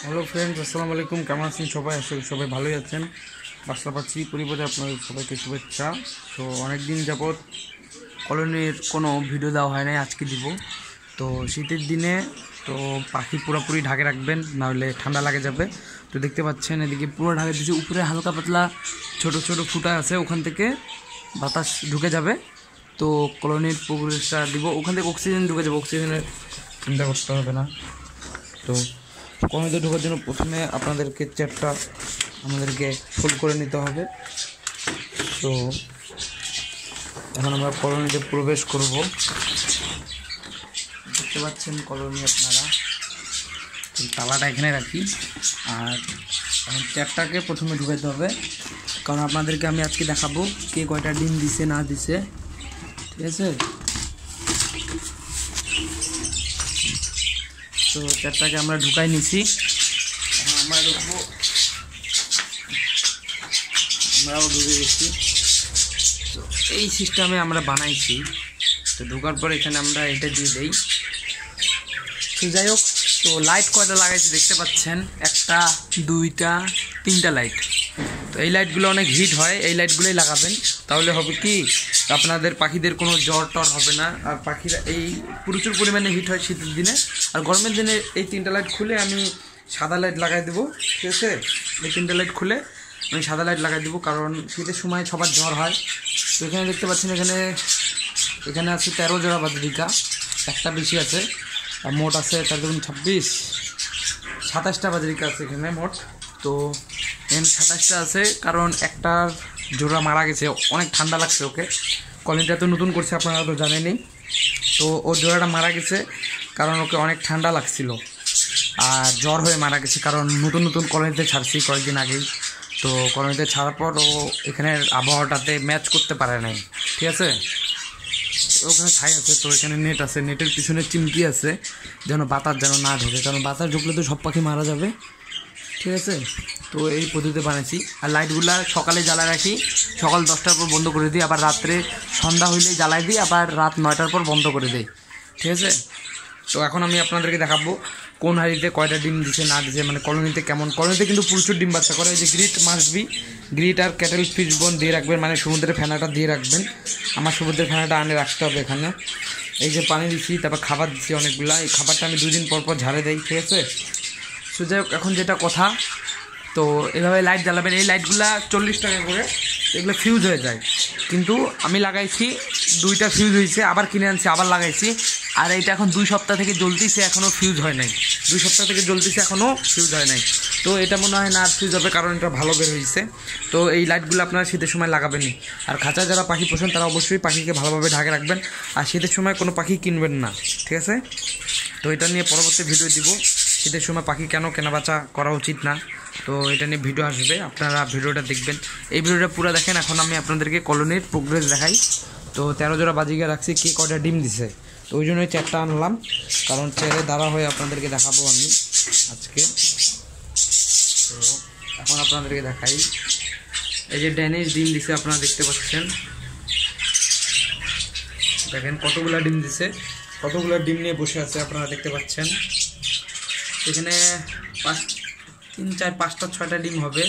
Hello friends, আসসালামু আলাইকুম। কেমন আছেন সবাই? আশা করি সবাই ভালোই আছেন। বাসা পাচ্ছি পরিবারে আপনাদের সবাইকে শুভেচ্ছা। তো অনেক দিন যাবৎ কলোনির কোনো ভিডিও দেওয়া হয় নাই, আজকে দিব। তো শীতের দিনে তো পাখি পুরোপুরি ঢাকে রাখবেন, নাহলে ঠান্ডা লাগে যাবে। তো দেখতে পাচ্ছেন এদিকে পুরো ঢাকে দিচ্ছে, উপরে হালকা পাতলা ছোট ছোট ফুটা আছে, ওখান থেকে বাতাস ঢুকে যাবে। তো কলোনির পরিবেশটা দিব, ওখান থেকে অক্সিজেন ঢুকে যাবে, অক্সিজেনের চিন্তা করতে হবে না। তো কলোনিতে ঢোকার জন্য প্রথমে আপনাদেরকে চেয়ারটা আমাদেরকে ফুল করে নিতে হবে। তো এখন আমরা কলোনিতে প্রবেশ করব। দেখতে পাচ্ছেন কলোনি আপনারা, তালাটা এখানে রাখি। আর এখন চেয়ারটাকে প্রথমে ঢুকাতে হবে, কারণ আপনাদেরকে আমি আজকে দেখাবো কে কয়টা ডিম দিছে না দিছে, ঠিক আছে? তো চেয়ারটাকে আমরা ঢুকাই নিছি, এখন আমরা ঢুকবো। আমরাও ঢুকে গেছি। তো এই সিস্টেমে আমরা বানাইছি। তো ঢোকার পর এখানে আমরা এটা দিয়ে দেই। তো যাই হোক, তো লাইট কয়টা লাগাইছি দেখতে পাচ্ছেন, একটা, দুইটা, তিনটা লাইট। তো এই লাইটগুলো অনেক হিট হয়, এই লাইটগুলোই লাগাবেন, তাহলে হবে কি আপনাদের পাখিদের কোনো জ্বর টর হবে না। আর পাখিরা এই প্রচুর পরিমাণে হিট হয় শীতের দিনে। আর গরমের দিনে এই তিনটা লাইট খুলে আমি সাদা লাইট লাগাই দেবো, ঠিক আছে? এই তিনটা লাইট খুলে আমি সাদা লাইট লাগাই দেবো, কারণ শীতের সময় সবার জ্বর হয়। তো এখানে দেখতে পাচ্ছেন, এখানে আছে 13 জোড়া বাজরিকা, একটা বেশি আছে। আর মোট আছে 26, 27টা বাজরিকা আছে এখানে মোট। তো এখানে 27টা আছে, কারণ একটার জোড়া মারা গেছে, অনেক ঠান্ডা লাগছে ওকে। কলোনিটা তো নতুন করছে, আপনারা তো জানেনই। তো ওর জোড়াটা মারা গেছে কারণ ওকে অনেক ঠান্ডা লাগছিল, আর জ্বর হয়ে মারা গেছে, কারণ নতুন নতুন কলোনিতে ছাড়ছি কয়েকদিন আগেই। তো কলোনিতে ছাড়ার পর ও এখানের আবহাওয়াটাতে ম্যাচ করতে পারে নাই, ঠিক আছে? ওখানে ছাই আছে, তো এখানে নেট আছে, নেটের পিছনে চিমকি আছে যেন বাতাস যেন না ঢোকে, কারণ বাতাস ঢুকলে তো সব পাখি মারা যাবে, ঠিক আছে? তো এই পদ্ধতিতে বানাইছি। আর লাইটগুলা সকালে জ্বালা রাখি, সকাল 10টার পর বন্ধ করে দিই, আবার রাত্রে সন্ধ্যা হইলেই জ্বালাই দিই, আবার রাত 9টার পর বন্ধ করে দিই, ঠিক আছে? তো এখন আমি আপনাদেরকে দেখাবো কোন হাড়িতে কয়টা ডিম দিছে না দিছে, মানে কলোনিতে কেমন। কলোনিতে কিন্তু প্রচুর ডিম বাচ্চা করে। এই যে গ্রিট মাস্টবি, গ্রিট আর ক্যাটেল ফিশ বোন দিয়ে রাখবেন, মানে সমুদ্রের ফেনাটা দিয়ে রাখবেন। আমার সমুদ্রের ফেনাটা আনে রাখতে হবে এখানে। এই যে পানি দিচ্ছি, তারপর খাবার দিচ্ছি অনেকগুলা, এই খাবারটা আমি 2 দিন পর পর ঝাড়ে দেই, ঠিক আছে? সো যাই হোক, এখন যেটা কথা, তো এভাবে লাইট জ্বালাবেন। এই লাইটগুলা 40 টাকা করে, এগুলো ফিউজ হয়ে যায়, কিন্তু আমি লাগাইছি 2টা ফিউজ হয়েছে, আবার কিনে আনছি, আবার লাগাইছি। আর এইটা এখন 2 সপ্তাহ থেকে জ্বলতেছে, এখনও ফিউজ হয় নাই। 2 সপ্তাহ থেকে জ্বলতেছে, এখনও ফিউজ হয় নাই। তো এটা মনে হয় না আর ফিউজ হবে, কারণ এটা ভালো বের হয়েছে। তো এই লাইটগুলো আপনারা শীতের সময় লাগাবেনই। আর খাঁচা যারা পাখি পোষেন তারা অবশ্যই পাখিকে ভালোভাবে ঢাকে রাখবেন, আর শীতের সময় কোনো পাখি কিনবেন না, ঠিক আছে? তো এটা নিয়ে পরবর্তী ভিডিও দিব, শীতের সময় পাখি কেন কেনাবেচা করা উচিত না। তো এটা নিয়ে ভিডিও আসবে, আপনারা ভিডিওটা দেখবেন। এই ভিডিওটা পুরো দেখেন। এখন আমি আপনাদেরকে কলোনির প্রোগ্রেস দেখাই। তো 13 জোড়া বাজিকা রাখছি, কে কয়টা ডিম দিছে। তো ওই জন্যই চেয়ারটা আনলাম, কারণ চেয়ারে দাঁড়া হয়ে আপনাদেরকে দেখাবো আমি আজকে। তো এখন আপনাদেরকে দেখাই, এই যে ড্যানিশ ডিম দিছে, আপনারা দেখতে পাচ্ছেন। দেখেন কতগুলা ডিম দিছে, কতগুলো ডিম নিয়ে বসে আছে, আপনারা দেখতে পাচ্ছেন। এখানে 3, 4, 5টা 6টা ডিম হবে,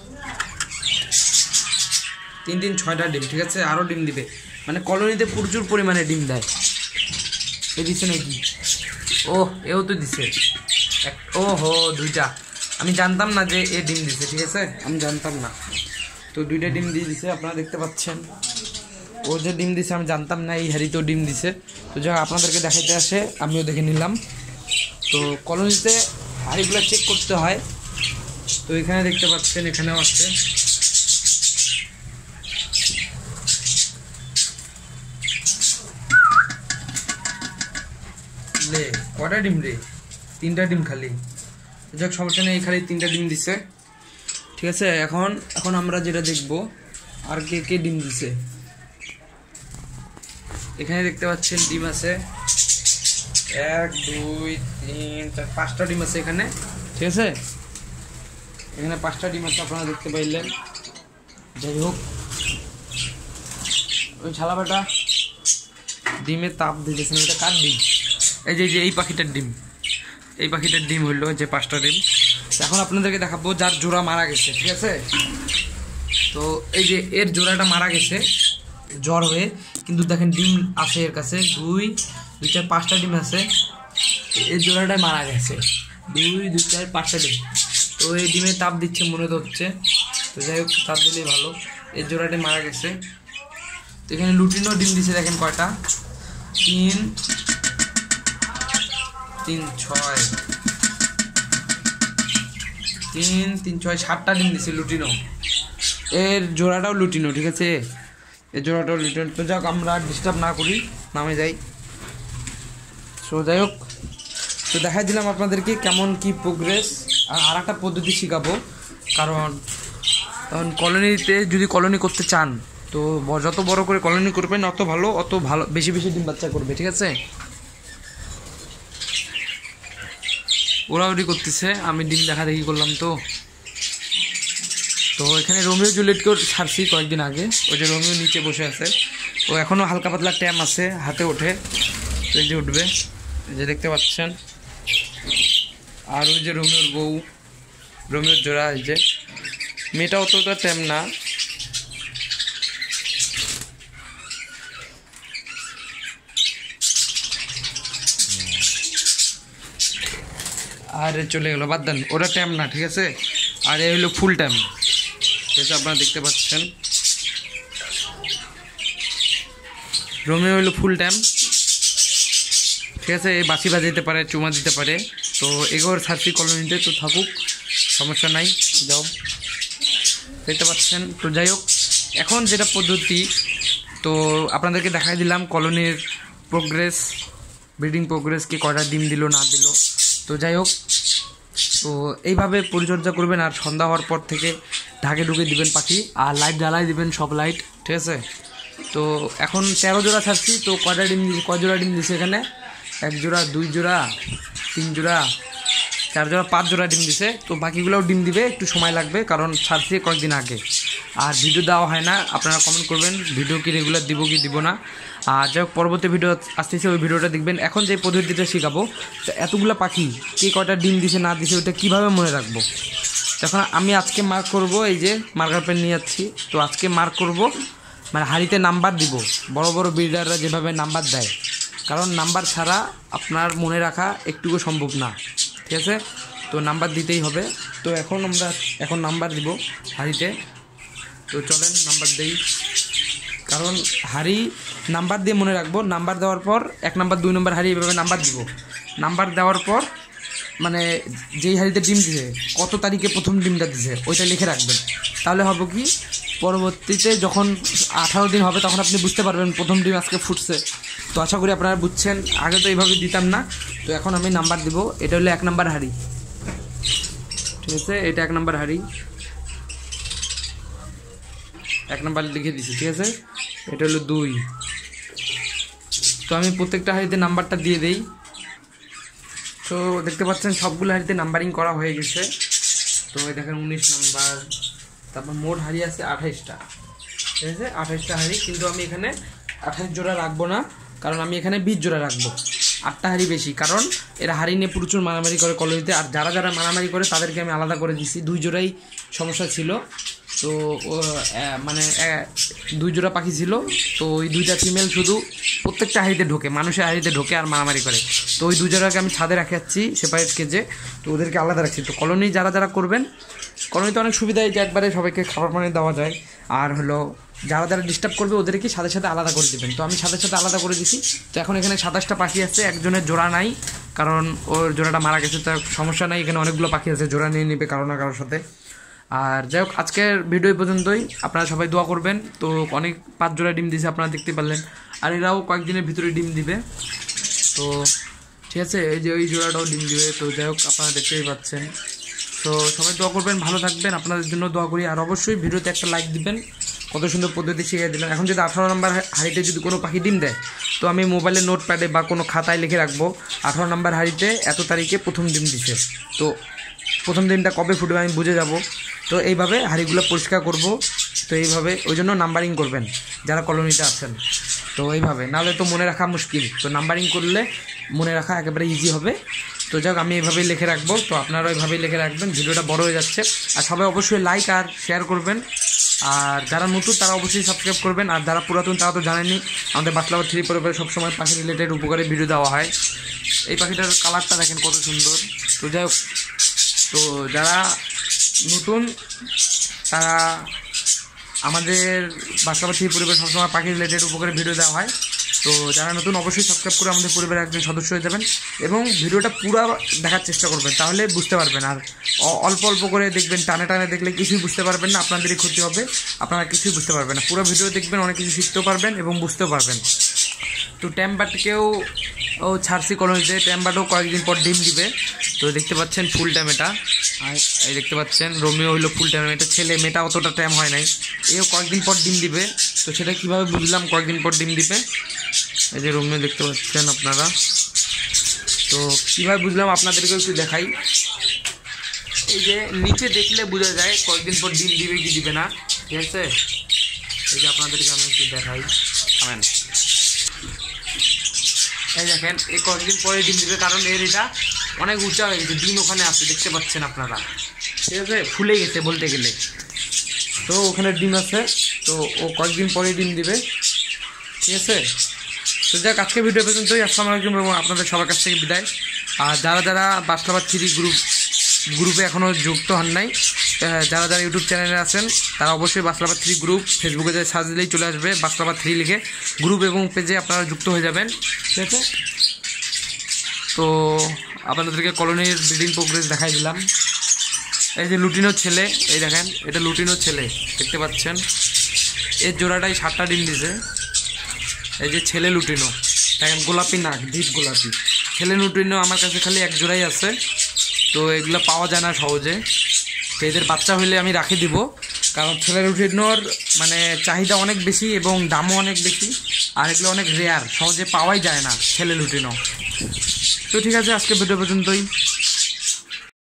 3, 3, 6টা ডিম, ঠিক আছে? আরও ডিম দিবে, মানে কলোনিতে প্রচুর পরিমাণে ডিম দেয়। এ দিচ্ছে নাকি? ও, এও তো দিছে। ও হো, 2টা। আমি জানতাম না যে এ ডিম দিছে, ঠিক আছে? আমি জানতাম না। তো 2টা ডিম দিয়ে দিছে, আপনারা দেখতে পাচ্ছেন। ও যে ডিম দিছে আমি জানতাম না, এই হাড়িতেও ডিম দিছে। তো যা আপনাদেরকে দেখাইতে আসে, আমিও দেখে নিলাম। তো কলোনিতে হাড়িগুলো চেক করতে হয়। তো এখানে দেখতে পাচ্ছেন, এখানেও আছে। লে কটা ডিম রে? 3টা ডিম খালি। যাক, সমস্যা নেই, খালি 3টা ডিম দিছে, ঠিক আছে? এখন আমরা যেটা দেখবো, আর কে কে ডিম দিছে। এখানে দেখতে পাচ্ছেন ডিম আছে 1, 2, 3, 4, 5টা ডিম আছে এখানে, ঠিক আছে? এখানে 5টা ডিম আছে, আপনারা দেখতে পাইলেন। যাই হোক, ওই ছালাবাটা ডিমের তাপ দিতেছেন, ওটা কার ডিম? এই যে এই পাখিটার ডিম, এই পাখিটার ডিম হইলো যে 5টা ডিম। এখন আপনাদেরকে দেখাবো যার জোড়া মারা গেছে, ঠিক আছে। তো এই যে এর জোড়াটা মারা গেছে জ্বর হয়ে, কিন্তু দেখেন ডিম আছে এর কাছে 2, 4, 5টা ডিম আছে। এর জোড়াটা মারা গেছে 2, 4, 5টা ডিম। তো এই ডিমে তাপ দিচ্ছে মনে তো হচ্ছে, তো যাই হোক তাপ দিলেই ভালো। এর জোড়াটা মারা গেছে। তো এখানে লুটিনও ডিম দিচ্ছে, দেখেন কয়টা, 3, 6, 7টা ডিম দিচ্ছে লুটিনো। এর জোড়াটাও লুটিনো, ঠিক আছে, এর জোড়াটাও লুটিনো। তো যাক আমরা ডিস্টার্ব না করি, নামে যাই। সো যাই হোক, তো দেখাই দিলাম আপনাদেরকে কেমন কি প্রোগ্রেস। আর একটা পদ্ধতি শেখাবো, কারণ কলোনিতে যদি কলোনি করতে চান তো যত বড় করে কলোনি করবেন অত ভালো বেশি বেশি ডিম বাচ্চা করবে, ঠিক আছে। ওরাওরি করতেছে, আমি ডিম দেখা দেখি করলাম। তো এখানে রোমিও জুলিয়েটকেও ছাড়ছি কয়েকদিন আগে, ওই যে রোমিও নিচে বসে আছে, ও এখনও হালকা পাতলা ট্যাম আছে, হাতে ওঠে, তো এই যে উঠবে, এই যে দেখতে পাচ্ছেন। আর ওই যে রোমিওর বউ, রোমিওর জোড়া, এই যে মেয়েটা অতটা ট্যাম না। আর চলে গেল, বাদ দেন, ওটা ট্যাম না, ঠিক আছে। আর এই হলো ফুল ট্যাম, ঠিক আছে, আপনারা দেখতে পাচ্ছেন। রোমিও হলো ফুল ট্যাম, ঠিক আছে। এই বাঁশি বাজাইতে পারে, চুমা দিতে পারে। তো এগোর ছাড়ছি কলোনিতে, তো থাকুক, সমস্যা নাই, যাও, দেখতে পাচ্ছেন। তো যাই হোক, এখন যেটা পদ্ধতি, তো আপনাদেরকে দেখাই দিলাম কলোনির প্রোগ্রেস, ব্রিডিং প্রোগ্রেস, কি কয়টা ডিম দিল না দিল। তো যাই হোক, তো এইভাবে পরিচর্যা করবেন। আর সন্ধ্যা হওয়ার পর থেকে ঢাকে ঢুকে দিবেন পাখি, আর লাইট জ্বালাই দিবেন, সব লাইট, ঠিক আছে। তো এখন 13 জোড়া ছাড়ছি। তো কয়টা ডিম দিচ্ছে, কয় জোড়া ডিম দিচ্ছে এখানে, 1 জোড়া, 2 জোড়া, 3 জোড়া, 4 জোড়া, 5 জোড়া ডিম দিছে। তো বাকিগুলোও ডিম দিবে, একটু সময় লাগবে, কারণ ছাড়ছি কয়েকদিন আগে। আর ভিডিও দেওয়া হয় না, আপনারা কমেন্ট করবেন ভিডিও কি রেগুলার দিব কি দিব না। আর যাই হোক, পরবর্তী ভিডিও আসতেছে, ওই ভিডিওটা দেখবেন। এখন যে পদ্ধতিটা শেখাবো, তো এতগুলো পাখি কে কয়টা ডিম দিছে না দিছে ওইটা কীভাবে মনে রাখবো। তখন আমি আজকে মার্ক করব, এই যে মার্কার পেন নিয়ে যাচ্ছি। তো আজকে মার্ক করব, মানে হাঁড়িতে নাম্বার দিব, বড় বড় বিল্ডাররা যেভাবে নাম্বার দেয়, কারণ নাম্বার ছাড়া আপনার মনে রাখা একটুকু সম্ভব না, ঠিক আছে। তো নাম্বার দিতেই হবে। তো এখন নাম্বার দিব হাঁড়িতে। তো চলেন নাম্বার দেই, কারণ হাঁড়ি নাম্বার দিয়ে মনে রাখবো। নাম্বার দেওয়ার পর 1 নাম্বার 2 নাম্বার হাঁড়ি এভাবে নাম্বার দিব। নাম্বার দেওয়ার পর মানে যেই হাঁড়িতে ডিম দিছে, কত তারিখে প্রথম ডিমটা দিছে ওইটা লিখে রাখবেন। তাহলে হবে কি, পরবর্তীতে যখন 18 দিন হবে তখন আপনি বুঝতে পারবেন প্রথম ডিম আজকে ফুটছে। তো আশা করি আপনারা বুঝছেন, আগে তো এইভাবে দিতাম না। তো এখন আমি নাম্বার দিব। এটা হলো 1 নাম্বার হাঁড়ি, ঠিক আছে, এটা 1 নাম্বার হাঁড়ি, 1 নাম্বার লিখে দিছি, ঠিক আছে। এটা হলো 2। তো আমি প্রত্যেকটা হাঁড়িতে নাম্বারটা দিয়ে দেই। তো দেখতে পাচ্ছেন সবগুলো হাঁড়িতে নাম্বারিং করা হয়ে গেছে। তো দেখেন 19 নাম্বার, তারপর মোট হাঁড়ি আছে 28টা, ঠিক আছে, 28টা হাঁড়ি। কিন্তু আমি এখানে 28 জোড়া রাখবো না, কারণ আমি এখানে 20 জোড়া রাখবো। 8টা হাঁড়ি বেশি, কারণ এরা হাঁড়ি নিয়ে প্রচুর মারামারি করে কলোনিতে। আর যারা যারা মারামারি করে তাদেরকে আমি আলাদা করে দিচ্ছি। 2 জোড়াই সমস্যা ছিল। তো মানে 2 জোড়া পাখি ছিল। তো ওই 2টা ফিমেল শুধু প্রত্যেকটা হাঁড়িতে ঢোকে, মানুষের হাঁড়িতে ঢোকে আর মারামারি করে। তো ওই 2 জোড়াকে আমি ছাদে রাখাচ্ছি সেপারেট কেজে। তো ওদেরকে আলাদা রাখছি। তো কলোনি যারা যারা করবেন, কলোনিতে অনেক সুবিধা, যে একবারে সবাইকে খাবার পানি দেওয়া যায়। আর হলো যারা যারা ডিস্টার্ব করবে ওদেরকে সাথে সাথে আলাদা করে দেবেন। তো আমি সাথে সাথে আলাদা করে দিছি। তো এখন এখানে 27টা পাখি আছে, একজনের জোড়া নাই, কারণ ওর জোড়াটা মারা গেছে। তার সমস্যা নাই, এখানে অনেকগুলো পাখি আছে, জোড়া নিয়ে নেবে কারো না কারোর সাথে। আর যাই হোক, আজকের ভিডিও পর্যন্তই। আপনারা সবাই দোয়া করবেন। তো অনেক 5 জোড়া ডিম দিছে, আপনারা দেখতে পারলেন। আর এরাও কয়েকদিনের ভিতরে ডিম দিবে। তো ঠিক আছে, এই যে ওই জোড়াটাও ডিম দিবে। তো যাই হোক, আপনারা দেখতেই পাচ্ছেন। তো সবাই দোয়া করবেন, ভালো থাকবেন, আপনাদের জন্য দোয়া করি। আর অবশ্যই ভিডিওতে একটা লাইক দিবেন। কত সুন্দর পদ্ধতি শিখিয়ে দিলাম। এখন যদি 18 নম্বর হাঁড়িতে যদি কোনো পাখি ডিম দেয়, তো আমি মোবাইলে নোটপ্যাডে বা কোনো খাতায় লিখে রাখবো 18 নম্বর হাঁড়িতে এত তারিখে প্রথম ডিম দিছে। তো প্রথম দিনটা কবে ফুটবে আমি বুঝে যাব। তো এইভাবে হাঁড়িগুলো পরিষ্কার করব। তো এইভাবে ওই জন্য নাম্বারিং করবেন যারা কলোনিতে আছেন। তো এইভাবে, নাহলে তো মনে রাখা মুশকিল। তো নাম্বারিং করলে মনে রাখা একেবারে ইজি হবে। তো যাক, আমি এভাবেই লিখে রাখবো, তো আপনারাও এভাবেই লিখে রাখবেন। ভিডিওটা বড় হয়ে যাচ্ছে, আর সবাই অবশ্যই লাইক আর শেয়ার করবেন। আর যারা নতুন তারা অবশ্যই সাবস্ক্রাইব করবেন, আর যারা পুরাতন তারা তো জানেনই আমাদের বাসলাবাদ 3 পরিবারে সবসময় পাখি রিলেটেড উপকারী ভিডিও দেওয়া হয়। এই পাখিটার কালারটা দেখেন কত সুন্দর। তো যাই হোক, তো যারা নতুন তারা আমাদের বাসলাবাদ 3 পরিবারে সবসময় পাখি রিলেটেড উপকারী ভিডিও দেওয়া হয়। তো যারা নতুন অবশ্যই সাবস্ক্রাইব করে আমাদের পরিবারের একজন সদস্য হয়ে যাবেন এবং ভিডিওটা পুরো দেখার চেষ্টা করবেন, তাহলে বুঝতে পারবেন। আর অল্প অল্প করে দেখবেন, টানে টানে দেখলে কিছুই বুঝতে পারবেন না, আপনাদেরই ক্ষতি হবে, আপনারা কিছুই বুঝতে পারবেন না। পুরো ভিডিও দেখবেন, অনেক কিছু শিখতেও পারবেন এবং বুঝতেও পারবেন। তো ট্যাম্বারকেও ছাড়ছি কলোনিতে, ট্যাম্বারও কয়েকদিন পর ডিম দিবে। তো দেখতে পাচ্ছেন ফুল টাইম এটা, আর এই দেখতে পাচ্ছেন রোমিও হইলো ফুল টাইম। এটা ছেলে, মেয়েটা অতটা টাইম হয় নাই, এও কয়েকদিন পর ডিম দিবে। তো সেটা কীভাবে বুঝলাম কয়েকদিন পর ডিম দিবে, এই যে রোমিও দেখতে পাচ্ছেন আপনারা। তো কীভাবে বুঝলাম আপনাদেরকেও একটু দেখাই। এই যে নিচে দেখলে বোঝা যায় কয়েকদিন পর ডিম দিবে কি দিবে না, ঠিক আছে। এই যে আপনাদেরকে আমি একটু দেখাই, আমেন। এই দেখেন, এই কয়েকদিন পরে ডিম দিবে, কারণ এর এটা অনেক উঁচা হয়ে গেছে, ডিম ওখানে আছে দেখতে পাচ্ছেন আপনারা, ঠিক আছে, ফুলে গেছে বলতে গেলে। তো ওখানে ডিম আছে, তো ও কয়েকদিন পরে ডিম দিবে, ঠিক আছে। তো যাক, আজকে ভিডিও পর্যন্তই। আসসালামু আলাইকুম এবং আপনাদের সবার কাছ থেকে বিদায়। আর যারা যারা বাসলাবাদ 3 গ্রুপে এখনও যুক্ত হন নাই, যারা যারা ইউটিউব চ্যানেলে আছেন তারা অবশ্যই বাসলাবাদ 3 গ্রুপ ফেসবুকে যায় সার্চ দিলেই চলে আসবে, বাসলাবাদ 3 লিখে গ্রুপ এবং পেজে আপনারা যুক্ত হয়ে যাবেন, ঠিক আছে। তো আপনাদেরকে কলোনির ব্রিডিং প্রোগ্রেস দেখাই দিলাম। এই যে লুটিনোর ছেলে, এই দেখেন এটা লুটিনোর ছেলে, দেখতে পাচ্ছেন। এর জোড়াটাই 7টা ডিম দিয়েছে। এই যে ছেলে লুটিনো, দেখেন গোলাপি নাক, ডিপ গোলাপি। ছেলে লুটিনো আমার কাছে খালি এক জোড়াই আছে, তো এগুলো পাওয়া যায় না সহজে। তো এদের বাচ্চা হইলে আমি রাখি দিব, কারণ ছেলে লুটিনোর মানে চাহিদা অনেক বেশি এবং দামও অনেক বেশি, আর এগুলো অনেক রেয়ার, সহজে পাওয়াই যায় না ছেলে লুটিনো। তো ঠিক আছে, আজকে ভিডিও পর্যন্তই।